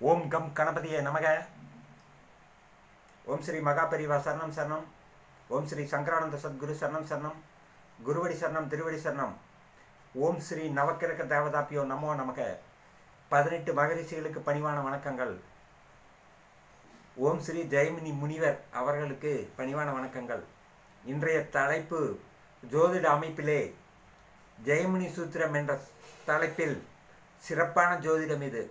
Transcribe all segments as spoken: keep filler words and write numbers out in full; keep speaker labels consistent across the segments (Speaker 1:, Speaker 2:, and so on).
Speaker 1: ஓம் come கணபதியே நமக. ஓம் ஸ்ரீ மகாபரிவா சரணம் சரணம். ஓம் ஸ்ரீ சங்கரானந்த சத்குரு சரணம் சரணம். குருவடி சரணம் திருவடி சரணம். ஓம் ஸ்ரீ நவக்கிரக தேவதாப்பியோ நமோ நமக. பதினெட்டு மகரிஷிகளுக்கு பணிவான வணக்கங்கள். ஓம் ஸ்ரீ ஜெயமினி முனிவர் அவர்களுக்கு பணிவான வணக்கங்கள். இன்றைய தலைப்பு ஜோதிட அமைப்பிலே ஜெயமினி சூத்திரம் என்ற தலைப்பில் சிறப்பான ஜோதிடம் இது.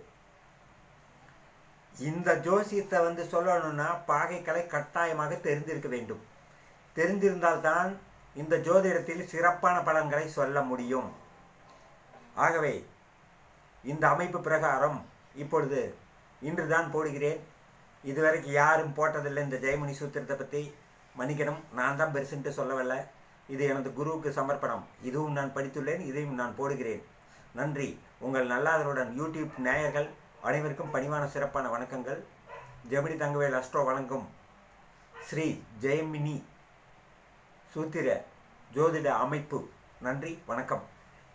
Speaker 1: இந்த ஜோசியத்தை வந்து சொல்லணும்னா பாகைக்கலை கட்டாயமாக தெரிந்திருக்க வேண்டும். தெரிந்திருந்தால்தான் இந்த ஜோதிடத்தில் சிறப்பான பலன்களை சொல்ல முடியும். ஆகவே இந்த அமைப்பு பிரகாரம் இப்பொழுது இன்றுதான் போடுகிறேன். இதுவரைக்கும் யாரும் போட்டதில்லை இந்த ஜெயமினி சூத்திரத்தை பற்றி. மன்னிக்கணும், நான் தான் பெருசுன்ட்டு சொல்லவில்லை. இது எனது குருவுக்கு சமர்ப்பணம். இதுவும் நான் படித்துள்ளேன், இதையும் நான் போடுகிறேன். நன்றி. உங்கள் நல்லாதருடன் யூடியூப் நேயர்கள் அனைவருக்கும் பணிவான சிறப்பான வணக்கங்கள். ஜெமினி தங்கவேல் அஸ்ட்ரோ வழங்கும் ஸ்ரீ ஜெயமினி சூத்திர ஜோதிட அமைப்பு. நன்றி, வணக்கம்.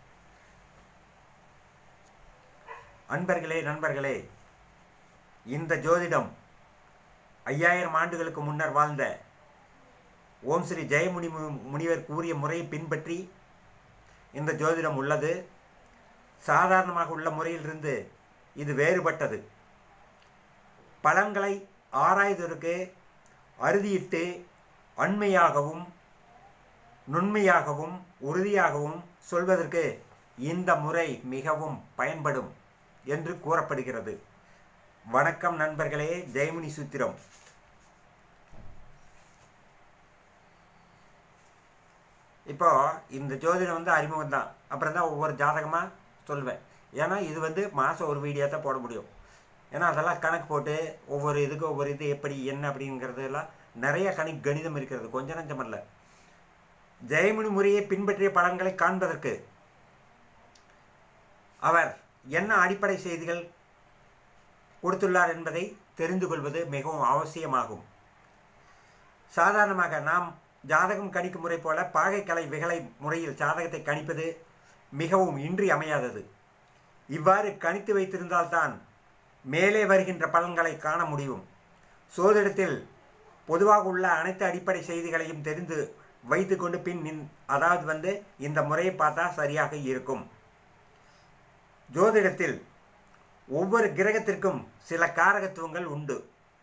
Speaker 1: அன்பர்களே, நண்பர்களே, இந்த ஜோதிடம் ஐயாயிரம் ஆண்டுகளுக்கு முன்னர் வாழ்ந்த ஓம் ஸ்ரீ ஜெயமுனி முனிவர் கூறிய முறையை பின்பற்றி இந்த ஜோதிடம் உள்ளது. சாதாரணமாக உள்ள முறையிலிருந்து இது வேறுபட்டது. பலன்களை ஆராய்வதற்கு அறுதியிட்டு அண்மையாகவும் நுண்மையாகவும் உறுதியாகவும் சொல்வதற்கு இந்த முறை மிகவும் பயன்படும் என்று கூறப்படுகிறது. வணக்கம் நண்பர்களே. ஜெயமினி சூத்திரம். இப்போ இந்த ஜோதிடம் வந்து அறிமுகம் தான். அப்புறம் தான் ஒவ்வொரு ஜாதகமாக சொல்வேன். ஏன்னா இது வந்து மாதம் ஒரு வீடியோ தான் போட முடியும். ஏன்னா அதெல்லாம் கணக்கு போட்டு ஒவ்வொரு இதுக்கு ஒவ்வொரு இது எப்படி என்ன அப்படிங்கிறதுலாம் நிறைய கணக்கு கணிதம் இருக்கிறது, கொஞ்சம் நஞ்சம் அல்ல. ஜெயமுனி முறையை பின்பற்றிய பலன்களை காண்பதற்கு அவர் என்ன அடிப்படை செய்திகள் கொடுத்துள்ளார் என்பதை தெரிந்து கொள்வது மிகவும் அவசியமாகும். சாதாரணமாக நாம் ஜாதகம் கணிக்கும் முறை போல பாகைக்கலை விகலை முறையில் ஜாதகத்தை கணிப்பது மிகவும் இன்றியமையாதது. இவ்வாறு கணித்து வைத்திருந்தால்தான் மேலே வருகின்ற பலன்களை காண முடியும். சோதிடத்தில் பொதுவாக உள்ள அனைத்து அடிப்படை செய்திகளையும் தெரிந்து வைத்துக்கொண்டு பின் அதாவது வந்து இந்த முறையை பார்த்தா சரியாக இருக்கும். ஜோதிடத்தில் ஒவ்வொரு கிரகத்திற்கும் சில காரகத்துவங்கள் உண்டு.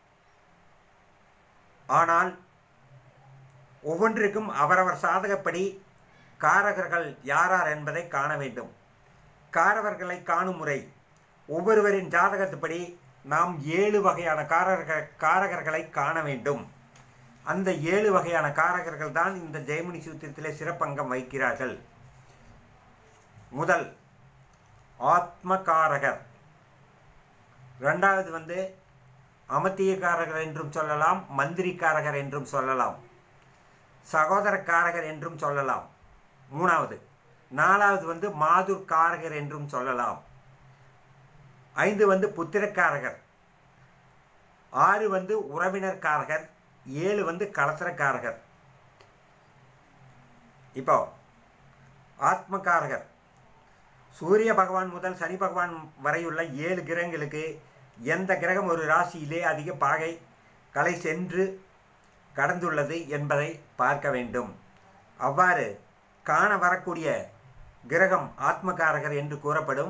Speaker 1: ஆனால் ஒவ்வொன்றிற்கும் அவரவர் சாதகப்படி காரகர்கள் யாரார் என்பதை காண வேண்டும். காரகர்களை காணும் முறை ஒவ்வொருவரின் ஜாதகத்துப்படி நாம் ஏழு வகையான காரகர்கள் காரகர்களை காண வேண்டும். அந்த ஏழு வகையான காரகர்கள் தான் இந்த ஜெயமினி சூத்திரத்திலே சிறப்பங்கம் வகிக்கிறார்கள். முதல் ஆத்மகாரகர், இரண்டாவது வந்து அமத்தியக்காரகர் என்றும் சொல்லலாம், மந்திரிக்காரகர் என்றும் சொல்லலாம், சகோதரக்காரகர் என்றும் சொல்லலாம். மூணாவது நாலாவது வந்து மாதுர்காரகர் என்றும் சொல்லலாம். ஐந்து வந்து புத்திரக்காரகர், ஆறு வந்து உறவினர்காரகர், ஏழு வந்து கலசரக்காரகர். இப்போ ஆத்மகாரகர் சூரிய பகவான் முதல் சனி பகவான் வரையுள்ள ஏழு கிரகங்களுக்கு எந்த கிரகம் ஒரு ராசியிலே அதிக பாகை கலை சென்று கடந்துள்ளது என்பதை பார்க்க வேண்டும். அவ்வாறு காண வரக்கூடிய கிரகம் ஆத்மகாரகர் என்று கூறப்படும்.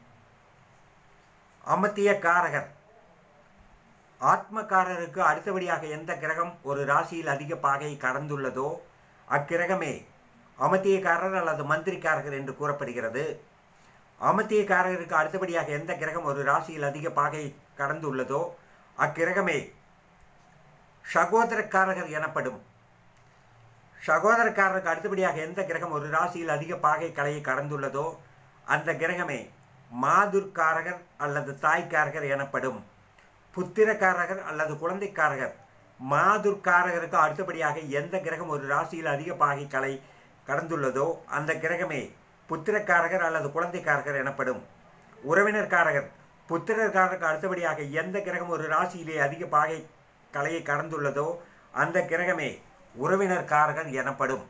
Speaker 1: அமத்திய காரகர், ஆத்மகாரருக்கு அடுத்தபடியாக எந்த கிரகம் ஒரு ராசியில் அதிக பாகை கடந்துள்ளதோ அக்கிரகமே அமத்தியக்காரர் அல்லது மந்திரிக்காரகர் என்று கூறப்படுகிறது. அமத்தியக்காரருக்கு அடுத்தபடியாக எந்த கிரகம் ஒரு ராசியில் அதிக பாகை கடந்துள்ளதோ அக்கிரகமே சகோதரக்காரகர் எனப்படும். சகோதரக்காரருக்கு அடுத்தபடியாக எந்த கிரகம் ஒரு ராசியில் அதிக பாகை கலையை கடந்துள்ளதோ அந்த கிரகமே மாதுர்காரகர் அல்லது தாய்க்காரகர் எனப்படும். புத்திரக்காரகர் அல்லது குழந்தைக்காரகர். மாதுர்காரகருக்கு அடுத்தபடியாக எந்த கிரகம் ஒரு ராசியில் அதிக பாகை கலை கடந்துள்ளதோ அந்த கிரகமே புத்திரக்காரகர் அல்லது குழந்தைக்காரகர் எனப்படும். உறவினர்காரகர். புத்திரக்காரருக்கு அடுத்தபடியாக எந்த கிரகம் ஒரு ராசியிலே அதிக பாகை கலையை கடந்துள்ளதோ அந்த கிரகமே உறவினர்காரகர் எனப்படும்.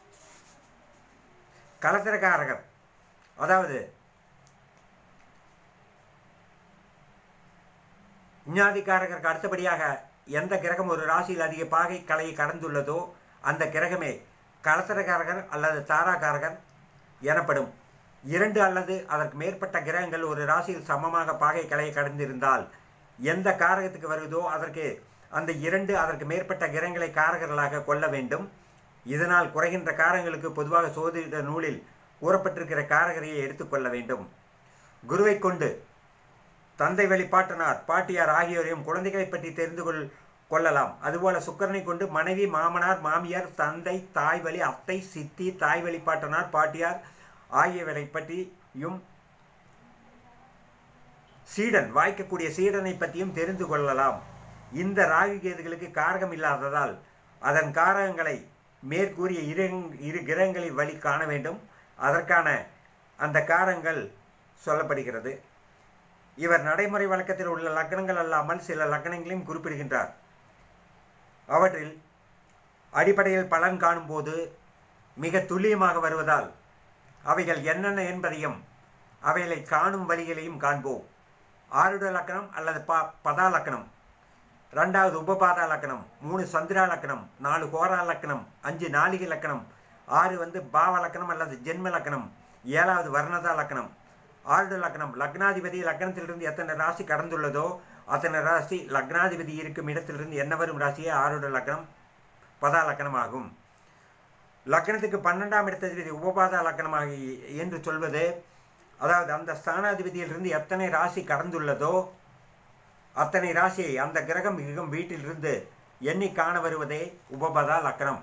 Speaker 1: கலசரக்காரகர், அதாவது விஞ்ஞாதிகாரகருக்கு அடுத்தபடியாக எந்த கிரகம் ஒரு ராசியில் அதிக பாகை கலையை கடந்துள்ளதோ அந்த கிரகமே கலத்திரகாரகர் அல்லது தாராகாரகர் எனப்படும். இரண்டு அல்லது அதற்கு மேற்பட்ட கிரகங்கள் ஒரு ராசியில் சமமாக பாகை கலையை கடந்திருந்தால் எந்த காரகத்துக்கு வருவதோ அதற்கு அந்த இரண்டு அதற்கு மேற்பட்ட கிரகங்களை காரகர்களாக கொள்ள வேண்டும். இதனால் குறைகின்ற காரங்களுக்கு பொதுவாக சோதிட நூலில் கூறப்பட்டிருக்கிற காரகரையை எடுத்துக்கொள்ள வேண்டும். குருவை கொண்டு தந்தை வழி பாட்டனார் பாட்டியார் ஆகியோரையும் குழந்தைகளை பற்றி தெரிந்து கொள் கொள்ளலாம். அதுபோல சுக்கிரனை கொண்டு மனைவி, மாமனார், மாமியார், தந்தை, தாய் வழி, அத்தை, சித்தி, தாய் வழி பாட்டனார், பாட்டியார் ஆகியவரை பற்றியும் சீடன் வாய்க்கக்கூடிய சீடனை பற்றியும் தெரிந்து கொள்ளலாம். இந்த ராகு கேதுகளுக்கு காரகம் இல்லாததால் அதன் காரகங்களை மேற்கூறிய இரு இரு கிரகங்களின் வழி காண வேண்டும். அதற்கான அந்த காரங்கள் சொல்லப்படுகிறது. இவர் நடைமுறை வழக்கத்தில் உள்ள லக்னங்கள் அல்லாமல் சில லக்னங்களையும் குறிப்பிடுகின்றார். அவற்றில் அடிப்படையில் பலன் காணும்போது மிக துல்லியமாக வருவதால் அவைகள் என்னென்ன என்பதையும் அவைகளை காணும் வழிகளையும் காண்போம். ஆருட லக்கணம் அல்லது ப பதா லக்கணம், ரெண்டாவது உபபாதா லக்கணம், மூணு சந்திரா லக்கணம், நாலு கோரா லக்கணம், அஞ்சு நாளிகை லக்கணம், ஆறு வந்து பாவ லக்கணம் அல்லது ஜென்ம லக்கணம், ஏழாவது வர்ணதா லக்கணம். ஆருட லக்கணம் லக்னாதிபதி லக்னத்திலிருந்து எத்தனை ராசி கடந்துள்ளதோ அத்தனை ராசி லக்னாதிபதி இருக்கும் இடத்திலிருந்து என்ன வரும் ராசியே ஆருட லக்கணம் பதா லக்கணம் ஆகும். லக்னத்துக்கு பன்னெண்டாம் இடத்ததிபதி உபபாதா லக்கணமாக என்று சொல்வது, அதாவது அந்த ஸ்தானாதிபதியிலிருந்து எத்தனை ராசி கடந்துள்ளதோ அத்தனை ராசியை அந்த கிரகம் மிகும் வீட்டிலிருந்து எண்ணி காண வருவதே உபபாதா லக்கணம்.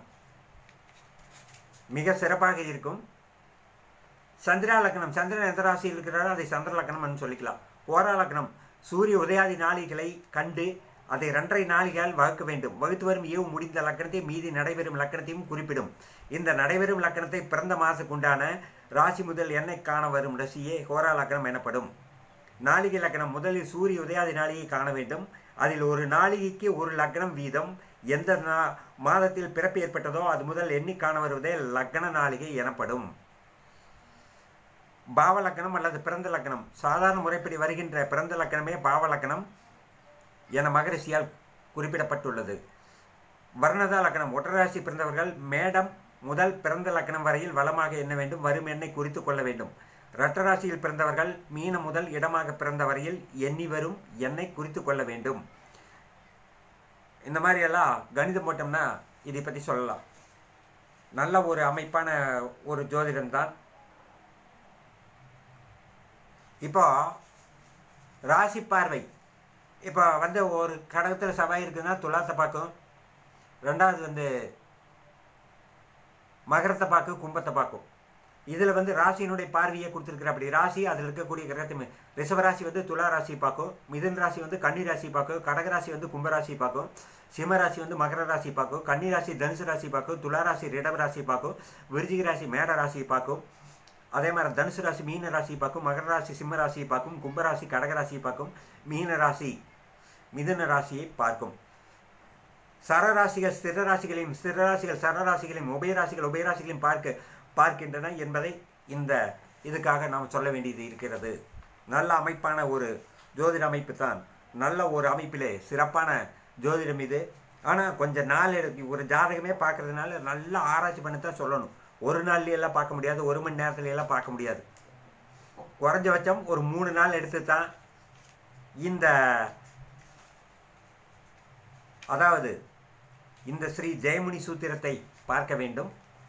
Speaker 1: மிக சிறப்பாக இருக்கும். சந்திரா லக்னம், சந்திரன் எந்த ராசியில் இருக்கிறாரோ அதை சந்திர லக்னம் சொல்லிக்கலாம். ஓரா லக்னம் சூரிய உதயாதி நாளிகளை கண்டு அதை இரண்டரை நாளிகால் வகுக்க வேண்டும். வகுத்து வரும் ஏவு முடிந்த லக்கணத்தை மீதி நடைபெறும் லக்கணத்தையும் குறிப்பிடும். இந்த நடைபெறும் லக்கணத்தை பிறந்த மாதத்துக்கு உண்டான ராசி முதல் எண்ணெய் காண வரும் ராசியே ஹோரா லக்கணம் எனப்படும். நாளிகை லக்கணம் முதலில் சூரிய உதயாதி நாளிகை காண வேண்டும். அதில் ஒரு நாளிகைக்கு ஒரு லக்னம் வீதம் எந்த மாதத்தில் பிறப்பு ஏற்பட்டதோ அது முதல் எண்ணி காண வருவதே லக்ன நாளிகை எனப்படும். பாவ லக்கணம் அல்லது பிறந்த லக்கணம், சாதாரண முறைப்படி வருகின்ற பிறந்த லக்கணமே பாவ லக்கணம் என மகரிஷியால் குறிப்பிடப்பட்டுள்ளது. வர்ணதா லக்கணம் ஒற்றராசி பிறந்தவர்கள் மேடம் முதல் பிறந்த லக்கணம் வரையில் வளமாக எண்ண வேண்டும். வரும் எண்ணை குறித்து கொள்ள வேண்டும். இரட்டராசியில் பிறந்தவர்கள் மீனம் முதல் இடமாக பிறந்த வரையில் எண்ணி வரும் எண்ணை குறித்து கொள்ள வேண்டும். இந்த மாதிரி எல்லாம் கணிதம் போட்டோம்னா இதை பற்றி சொல்லலாம். நல்ல ஒரு அமைப்பான ஒரு ஜோதிடம்தான். இப்போ ராசி பார்வை, இப்போ வந்து ஒரு கடகத்தில் செவ்வாய் இருக்குதுன்னா துலாத்தை பார்க்கும், ரெண்டாவது வந்து மகரத்தை பார்க்கும், கும்பத்தை பார்க்கும். இதில் வந்து ராசியினுடைய பார்வையை கொடுத்துருக்குற அப்படி ராசி அதில் இருக்கக்கூடிய கிரகத்தை ரிஷபராசி வந்து துலா ராசி பார்க்கும், மிதுன ராசி வந்து கன்னி ராசி பார்க்கும், கடகராசி வந்து கும்பராசி பார்க்கும், சிம்மராசி வந்து மகர ராசி பார்க்கும், கன்னி ராசி தனுசு ராசி பார்க்கும், துலா ராசி ரிடவ ராசி பார்க்கும், விருச்சிக ராசி மேட ராசி பார்க்கும், அதே மாதிரி தனுசு ராசி மீன ராசி பார்க்கும், மகர ராசி சிம்ம ராசியை பார்க்கும், கும்பராசி கடகராசியை பார்க்கும், மீன ராசி மிதுன ராசியை பார்க்கும். சரராசிகள் ஸ்திர ராசிகளையும் ஸ்திர ராசிகள் சரராசிகளையும் உபயராசிகள் உபயராசிகளையும் பார்க்க பார்க்கின்றன என்பதை இந்த இதுக்காக நாம் சொல்ல வேண்டியது இருக்கிறது. நல்ல அமைப்பான ஒரு ஜோதிட அமைப்பு தான். நல்ல ஒரு அமைப்பிலே சிறப்பான ஜோதிடம் இது. ஆனால் கொஞ்சம் நாள் எடுத்து ஒரு ஜாதகமே பார்க்கறதுனால நல்லா ஆராய்ச்சி பண்ணி தான் சொல்லணும். ஒரு நாள்லையெல்லாம் பார்க்க முடியாது, ஒரு மணி நேரத்துல எல்லாம் பார்க்க முடியாது. குறைஞ்சபட்சம் ஒரு மூணு நாள் எடுத்து தான் இந்த அதாவது இந்த ஸ்ரீ ஜெயமுனி சூத்திரத்தை பார்க்க வேண்டும்.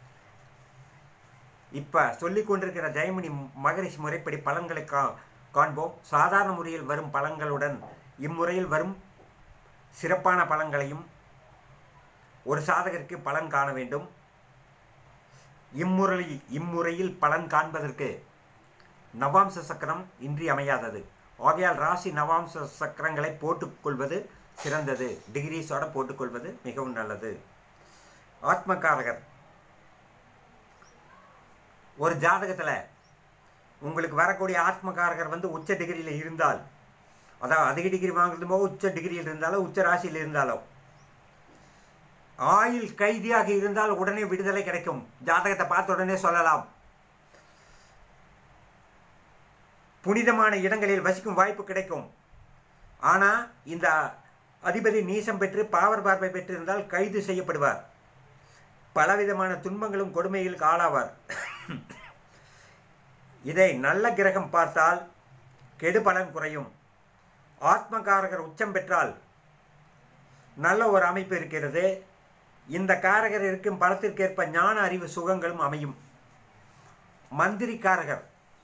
Speaker 1: இப்போ சொல்லிக் கொண்டிருக்கிற ஜெயமுனி மகரிஷி முறைப்படி பலன்களை கா காண்போம். சாதாரண முறையில் வரும் பலன்களுடன் இம்முறையில் வரும் சிறப்பான பலன்களையும் ஒரு சாதகருக்கு பலன் காண வேண்டும். இம்முறை இம்முறையில் பலன் காண்பதற்கு நவாம்ச சக்கரம் இன்றியமையாதது. ஆகையால் ராசி நவாம்ச சக்கரங்களை போட்டுக்கொள்வது சிறந்தது. டிகிரிஸோட போட்டுக்கொள்வது மிகவும் நல்லது. ஆத்மகாரகர் ஒரு ஜாதகத்தில் உங்களுக்கு வரக்கூடிய ஆத்மகாரகர் வந்து உச்ச டிகிரியில் இருந்தால், அதாவது அதிக டிகிரி வாங்குறதுமோ உச்ச டிகிரியில் இருந்தாலோ உச்ச ராசியில் இருந்தாலோ, ஆயுள் கைதியாக இருந்தால் உடனே விடுதலை கிடைக்கும். ஜாதகத்தை பார்த்த உடனே சொல்லலாம். புனிதமான இடங்களில் வசிக்கும் வாய்ப்பு கிடைக்கும். ஆனால் இந்த அதிபதி நீசம் பெற்று பாவர் பார்வை பெற்றிருந்தால் கைது செய்யப்படுவார். பலவிதமான துன்பங்களும் கொடுமைகளுக்கு ஆளாவார். இதை நல்ல கிரகம் பார்த்தால் கெடுபலன் குறையும். ஆத்மகாரகர் உச்சம் பெற்றால் நல்ல ஒரு அமைப்பு இருக்கிறது. இந்த காரகர் இருக்கும் பலத்திற்கேற்ப ஞான அறிவு சுகங்களும் அமையும். மந்திரி காரகர்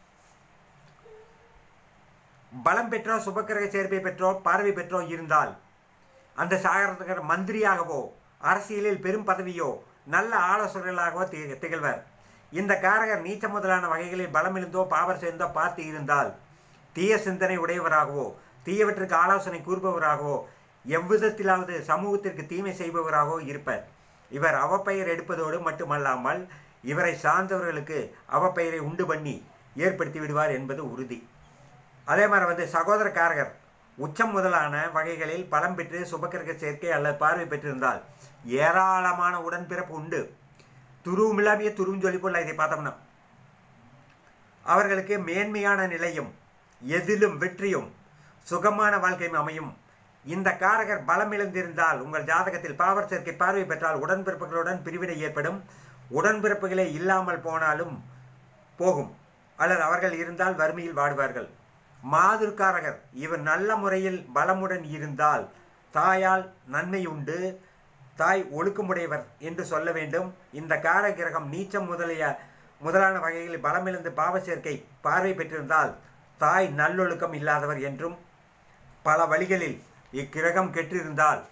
Speaker 1: பலம் பெற்றோ சுபக்கிரக சேர்ப்பை பெற்றோ பார்வை பெற்றோ இருந்தால் அந்த சாகரகர் மந்திரியாகவோ அரசியலில் பெரும் பதவியோ நல்ல ஆலோசகர்களாகவோ திகழ்வர். இந்த காரகர் நீச்ச முதலான வகைகளில் பலமிருந்தோ பாவர் சேர்ந்தோ பார்த்து இருந்தால் தீய சிந்தனை உடையவராகவோ தீயவற்றுக்கு ஆலோசனை கூறுபவராகவோ எவ்விதத்திலாவது சமூகத்திற்கு தீமை செய்பவராகவோ இருப்பர். இவர் அவப்பெயர் எடுப்பதோடு மட்டுமல்லாமல் இவரை சார்ந்தவர்களுக்கு அவப்பெயரை உண்டு பண்ணி ஏற்படுத்தி விடுவார் என்பது உறுதி. அதே மாதிரி வந்து சகோதரக்காரகர் உச்சம் முதலான வகைகளில் பலம் பெற்று சுபக்கிரக சேர்க்கை அல்லது பார்வை பெற்றிருந்தால் ஏராளமான உடன்பிறப்பு உண்டு. துருவும் இல்லாமையே துருவும் சொல்லி போல இதை பார்த்தோம்னா அவர்களுக்கு மேன்மையான நிலையும் எதிலும் வெற்றியும் சுகமான வாழ்க்கையும் அமையும். இந்த காரகர் பலம் இழந்திருந்தால் உங்கள் ஜாதகத்தில் பாவர் சேர்க்கை பார்வை பெற்றால் உடன்பிறப்புகளுடன் பிரிவினை ஏற்படும். உடன்பிறப்புகளே இல்லாமல் போனாலும் போகும், அல்லது அவர்கள் இருந்தால் வறுமையில் வாடுவார்கள். மாதுர்காரகர் இவர் நல்ல முறையில் பலமுடன் இருந்தால் தாயால் நன்மை உண்டு, தாய் ஒழுக்கமுடையவர் என்று சொல்ல வேண்டும். இந்த காரக கிரகம் நீச்சம் முதலிய முதலான வகைகளில் பலமிழந்து பாவ சேர்க்கை பார்வை பெற்றிருந்தால் தாய் நல்லொழுக்கம் இல்லாதவர் என்றும், பல வழிகளில் இக்கிரகம் கெட்டிருந்தால்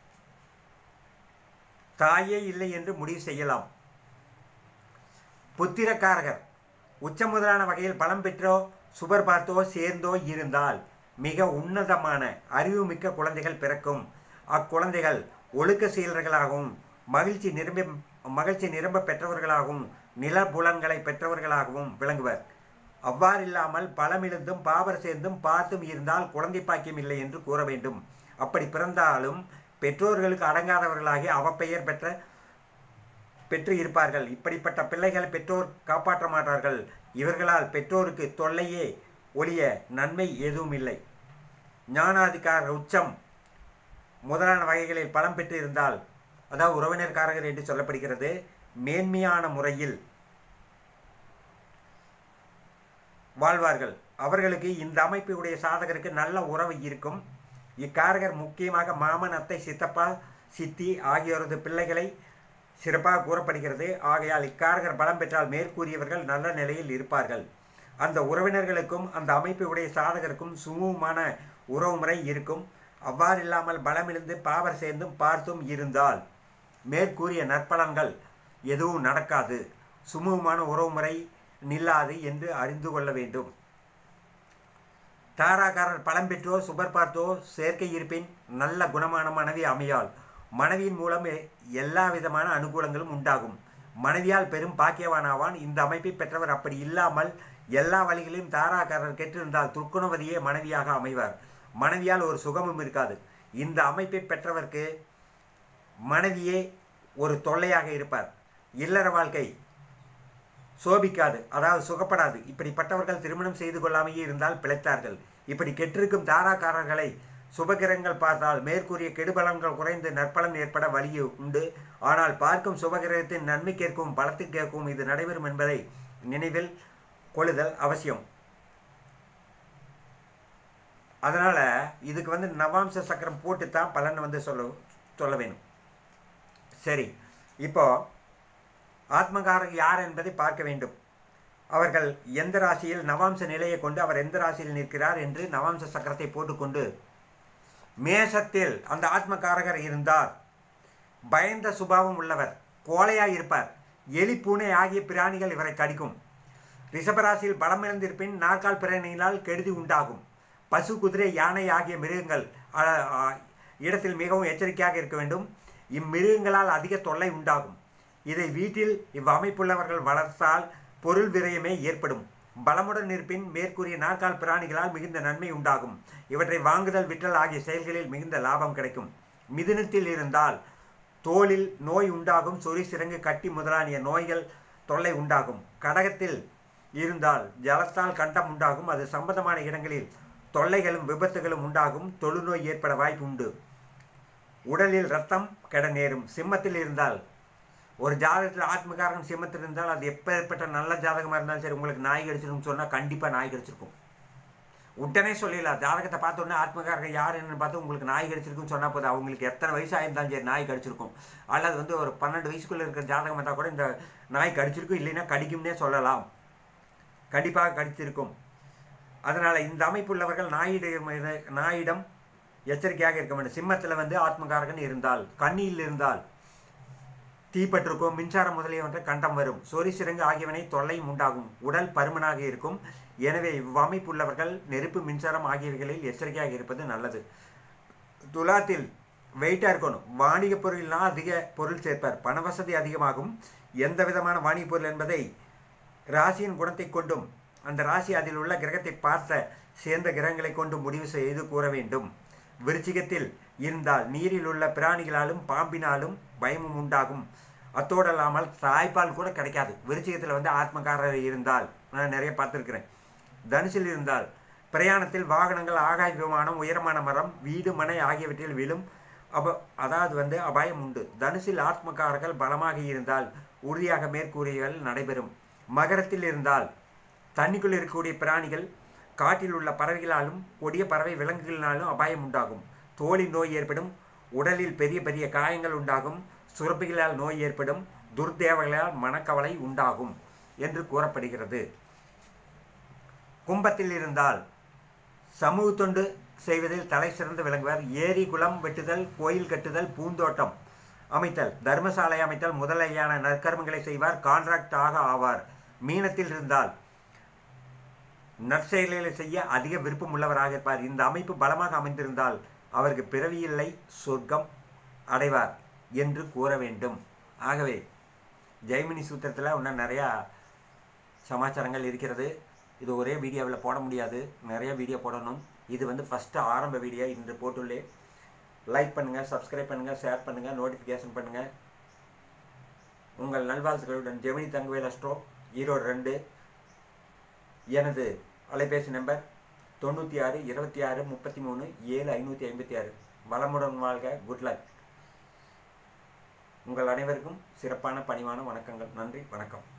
Speaker 1: தாயே இல்லை என்று முடிவு செய்யலாம். புத்திரக்காரகர் உச்சம் முதலான வகையில் பலம் பெற்றோ சுபர் பார்த்தோ சேர்ந்தோ இருந்தால் மிக உன்னதமான அறிவுமிக்க குழந்தைகள் பிறக்கும். அக்குழந்தைகள் ஒழுக்க சீலர்களாகவும் மகிழ்ச்சி நிரம்ப மகிழ்ச்சி நிரம்ப பெற்றவர்களாகவும் நிலபுலன்களை பெற்றவர்களாகவும் விளங்குவர். அவ்வாறில்லாமல் பலமிழந்தும் பாவர் சேர்ந்தும் பார்த்தும் இருந்தால் குழந்தை பாக்கியம் இல்லை என்று கூற வேண்டும். அப்படி பிறந்தாலும் பெற்றோர்களுக்கு அடங்காதவர்களாகி அவப்பெயர் பெற்ற பெற்று இருப்பார்கள். இப்படிப்பட்ட பிள்ளைகளை பெற்றோர் காப்பாற்ற மாட்டார்கள். இவர்களால் பெற்றோருக்கு தொல்லையே ஒழிய நன்மை எதுவும் இல்லை. ஞானாதிகார உச்சம் முதலான வகைகளில் பலம் பெற்று இருந்தால், அதாவது உறவினர்காரகர் என்று சொல்லப்படுகிறது, மேன்மையான முறையில் வாழ்வார்கள். அவர்களுக்கு இந்த அமைப்புடைய சாதகருக்கு நல்ல உறவு இருக்கும். இக்காரகர் முக்கியமாக மாமன், அத்தை, சித்தப்பா, சித்தி ஆகியோரது பிள்ளைகளை சிறப்பாக கூறப்படுகிறது. ஆகையால் இக்காரகர் பலம் பெற்றால் மேற்கூறியவர்கள் நல்ல நிலையில் இருப்பார்கள். அந்த உறவினர்களுக்கும் அந்த அமைப்புடைய சாதகருக்கும் சுமூகமான உறவுமுறை இருக்கும். அவ்வாறில்லாமல் பலமிழந்து பாவர் சேர்ந்தும் பார்த்தும் இருந்தால் மேற்கூறிய நற்பலன்கள் எதுவும் நடக்காது, சுமூகமான உறவுமுறை நில்லாது என்று அறிந்து கொள்ள வேண்டும். தாராக்காரர் பலம் பெற்றோ சுபர் பார்த்தோ சேர்க்கை இருப்பின் நல்ல குணமான மனைவி அமையால் மனைவியின் மூலம் எல்லா விதமான அனுகூலங்களும் உண்டாகும். மனைவியால் பெரும் பாக்கியவானாவான். இந்த அமைப்பை பெற்றவர் அப்படி இல்லாமல் எல்லா வழிகளிலும் தாராக்காரர் கெட்டிருந்தால் துர்க்குணவதியே மனைவியாக அமைவார். மனைவியால் ஒரு சுகமும் இருக்காது. இந்த அமைப்பை பெற்றவர்க்கு மனைவியே ஒரு தொல்லையாக இருப்பார். இல்லற வாழ்க்கை சோபிக்காது, அதாவது சுகப்படாது. இப்படிப்பட்டவர்கள் திருமணம் செய்து கொள்ளாமையே இருந்தால் பிழைத்தார்கள். இப்படி கெட்டிருக்கும் தாராக்காரர்களை சுபகிரகங்கள் பார்த்தால் மேற்கூறிய கெடுபலன்கள் குறைந்து நற்பலன் ஏற்பட வழி உண்டு. ஆனால் பார்க்கும் சுபகிரகத்தின் நன்மைக்கேற்கவும் பலத்துக்கேற்கவும் இது நடைபெறும் என்பதை நினைவில் கொள்ளுதல் அவசியம். அதனால் இதுக்கு வந்து நவாம்ச சக்கரம் போட்டு தான் பலன் வந்து சொல்ல சொல்ல வேணும். சரி, இப்போ ஆத்மகாரக யார் என்பதை பார்க்க வேண்டும். அவர்கள் எந்த ராசியில் நவாம்ச நிலையை கொண்டு அவர் எந்த ராசியில் நிற்கிறார் என்று நவாம்ச சக்கரத்தை போட்டுக்கொண்டு மேசத்தில் அந்த ஆத்மகாரகர் இருந்தார். பயந்த சுபாவம் உள்ளவர், கோழையாய் இருப்பார். எலி, பூனை ஆகிய பிராணிகள் இவரை கடிக்கும். ரிஷபராசியில் பலமிழந்திருப்பின் நாற்கால் பிராணிகளால் கெடுதி உண்டாகும். பசு, குதிரை, யானை ஆகிய மிருகங்கள் இடத்தில் மிகவும் எச்சரிக்கையாக இருக்க வேண்டும். இம்மிருகங்களால் அதிக தொல்லை உண்டாகும். இதை வீட்டில் இவ்வமைப்புள்ளவர்கள் வளர்த்தால் பொருள் விரயமே ஏற்படும். பலமுடன் இருப்பின் மேற்கூறிய நாற்கால் பிராணிகளால் மிகுந்த நன்மை உண்டாகும். இவற்றை வாங்குதல், விற்றல் ஆகிய செயல்களில் மிகுந்த லாபம் கிடைக்கும். மிதுனத்தில் இருந்தால் தோலில் நோய் உண்டாகும். சொறி, சிரங்கு, கட்டி முதலானிய நோய்கள் தொல்லை உண்டாகும். கடகத்தில் இருந்தால் ஜலத்தால் கண்டம் உண்டாகும். அது சம்பந்தமான இடங்களில் தொல்லைகளும் விபத்துகளும் உண்டாகும். தொழுநோய் ஏற்பட வாய்ப்பு உண்டு. உடலில் ரத்தம் கெட நேரும். சிம்மத்தில் இருந்தால், ஒரு ஜாதகத்தில் ஆத்மகாரகன் சிம்மத்தில் இருந்தால் அது எப்பேற்பட்ட நல்ல ஜாதகமாக இருந்தாலும் சரி, உங்களுக்கு நாய் கடிச்சிருக்குன்னு சொன்னால் கண்டிப்பாக நாய் கடிச்சிருக்கும். உடனே சொல்லிடலாம். ஜாதகத்தை பார்த்தோன்னே ஆத்மகாரகன் யார் என்னன்னு பார்த்து உங்களுக்கு நாய் கடிச்சிருக்குன்னு சொன்னால் போதும். அவங்களுக்கு எத்தனை வயசாக இருந்தாலும் சரி நாய் கடிச்சிருக்கும். அல்லது வந்து ஒரு பன்னெண்டு வயசுக்குள்ளே இருக்கிற ஜாதகம் இருந்தால் கூட இந்த நாய் கடிச்சிருக்கும், இல்லைன்னா கடிக்கும்னே சொல்லலாம். கண்டிப்பாக கடிச்சிருக்கும். அதனால் இந்த அமைப்புள்ளவர்கள் நாயிடம் நாயிடம் எச்சரிக்கையாக இருக்க வேண்டும். சிம்மத்தில் வந்து ஆத்மகாரகன் இருந்தால், கண்ணியில் இருந்தால் தீப்பற்றிருக்கும், மின்சாரம் முதலியவற்றை கண்டம் வரும், சொறி சிறங்கு ஆகியவனை தொல்லையும் உண்டாகும், உடல் பருமனாக இருக்கும். எனவே இவ்வமைப்புள்ளவர்கள் நெருப்பு, மின்சாரம் ஆகியவைகளில் எச்சரிக்கையாக இருப்பது நல்லது. துலாத்தில் வெயிட்டாக இருக்கணும். வாணிக பொருள்னா அதிக பொருள் சேர்ப்பார். பண வசதி அதிகமாகும். எந்த விதமான வாணிக பொருள் என்பதை ராசியின் குணத்தை கொண்டும் அந்த ராசி அதில் உள்ள கிரகத்தை பார்த்த சேர்ந்த கிரகங்களை கொண்டு முடிவு செய்து கூற வேண்டும். விருச்சிகத்தில் இருந்தால் நீரில் உள்ள பிராணிகளாலும் பாம்பினாலும் பயமும் உண்டாகும். அத்தோடல்லாமல் தாய்ப்பால் கூட கிடைக்காது. விருச்சிகத்தில் வந்து ஆத்மகாரர் இருந்தால் நான் நிறைய பார்த்துருக்கிறேன். தனுசில் இருந்தால் பிரயாணத்தில் வாகனங்கள், ஆகாய விமானம், உயரமான மரம், வீடு, மனை ஆகியவற்றில் விழும் அப அதாவது வந்து அபாயம் உண்டு. தனுசில் ஆத்மகாரர்கள் பலமாக இருந்தால் உறுதியாக மேற்கூறியல் நடைபெறும். மகரத்தில் இருந்தால் தண்ணிக்குள் இருக்கக்கூடிய பிராணிகள், காட்டில் உள்ள பறவைகளாலும் கொடிய பறவை விலங்குகளினாலும் அபாயம் உண்டாகும். தோலில் நோய் ஏற்படும். உடலில் பெரிய பெரிய காயங்கள் உண்டாகும். சுரப்பிகளால் நோய் ஏற்படும். துர்தேவர்களால் மனக்கவலை உண்டாகும் என்று கூறப்படுகிறது. கும்பத்தில் இருந்தால் சமூக தொண்டு செய்வதில் தலை சிறந்து விளங்குவர். ஏரி, குளம் வெட்டுதல், கோயில் கட்டுதல், பூந்தோட்டம் அமைத்தல், தர்மசாலை அமைத்தல் முதலையான நற்கர்மங்களை செய்வார். கான்ட்ராக்ட் ஆக ஆவார். மீனத்தில் இருந்தால் நற்செயல்களை செய்ய அதிக விருப்பம் உள்ளவராக இருப்பார். இந்த அமைப்பு பலமாக அமைந்திருந்தால் அவருக்கு பிறவியில்லை, சொர்க்கம் அடைவார் என்று கூற வேண்டும். ஆகவே ஜெய்மினி சூத்திரத்தில் இன்னும் நிறையா சமாச்சாரங்கள் இருக்கிறது. இது ஒரே வீடியோவில் போட முடியாது, நிறைய வீடியோ போடணும். இது வந்து ஃபஸ்ட்டு ஆரம்ப வீடியோ இன்று போட்டுள்ளேன். லைக் பண்ணுங்கள், சப்ஸ்கிரைப் பண்ணுங்கள், ஷேர் பண்ணுங்கள், நோட்டிஃபிகேஷன் பண்ணுங்கள். உங்கள் நல்வாழ்த்துக்களுடன் ஜெமினி தங்கவேல் அஸ்ட்ரோ, ஈரோடு ரெண்டு. எனது அலைபேசி நம்பர் தொண்ணூற்றி ஆறு இருபத்தி ஆறு முப்பத்தி மூணு ஏழு ஐநூற்றி ஐம்பத்தி ஆறு. வளமுடன் வாழ்க. Good luck. உங்கள் அனைவருக்கும் சிறப்பான பணிவான வணக்கங்கள். நன்றி, வணக்கம்.